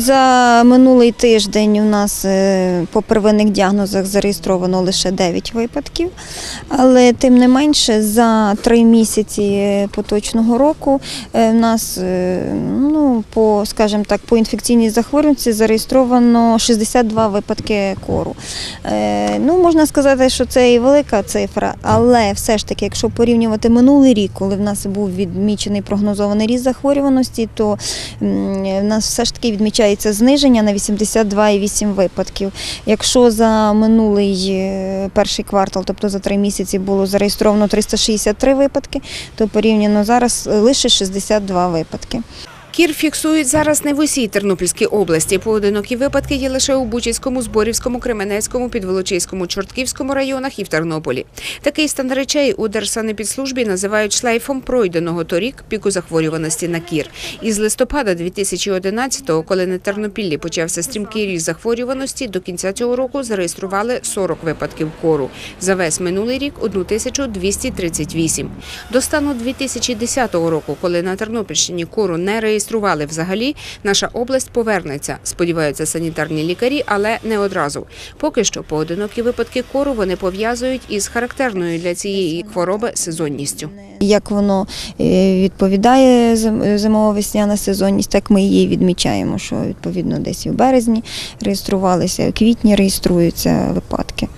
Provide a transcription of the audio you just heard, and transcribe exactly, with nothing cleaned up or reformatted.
За минулий тиждень у нас по первинних діагнозах зареєстровано лише дев'ять випадків, але тим не менше за три місяці поточного року у нас, ну, по, скажімо так, по інфекційній захворюваності зареєстровано шістдесят два випадки кору. Ну, можна сказати, що це і велика цифра, але все ж таки, якщо порівнювати минулий рік, коли в нас був відмічений прогнозований ріст захворюваності, то в нас все ж таки відмічається це зниження на вісімдесят два цілих вісім десятих випадків. Якщо за минулий перший квартал, тобто за три місяці, було зареєстровано триста шістдесят три випадки, то порівняно зараз лише шістдесят два випадки. Кір фіксують зараз не в усій Тернопільській області. Поодинокі випадки є лише у Бучицькому, Зборівському, Кременецькому, Підволочиському, Чортківському районах і в Тернополі. Такий стан речей у Держсанепідслужбі називають шлейфом пройденого торік піку захворюваності на кір. Із листопада дві тисячі одинадцятого, коли на Тернопіллі почався стрімкий ріст захворюваності, до кінця цього року зареєстрували сорок випадків кору. За весь минулий рік – тисячу двісті тридцять вісім. До стану дві тисячі десятого року, коли на Тернопільщині кору не реєстрували, Реєстрували взагалі, наша область повернеться, сподіваються санітарні лікарі, але не одразу. Поки що поодинокі випадки кору вони пов'язують із характерною для цієї хвороби сезонністю. Як воно відповідає зимово-весняна сезонність, так ми її відмічаємо, що відповідно десь і в березні реєструвалися, і в квітні реєструються випадки.